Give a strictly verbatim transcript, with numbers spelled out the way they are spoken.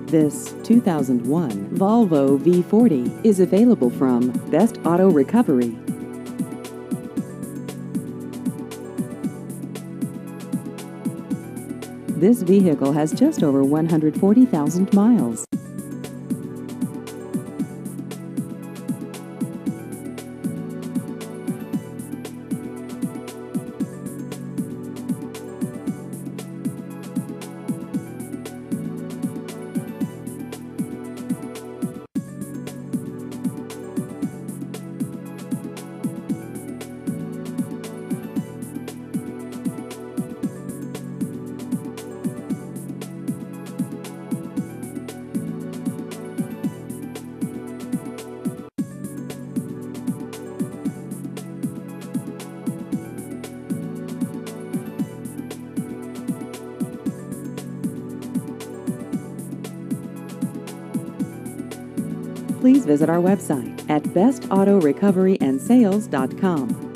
This two thousand one Volvo V forty is available from Best Auto Recovery. This vehicle has just over one hundred forty thousand miles. Please visit our website at best auto recovery and sales dot com.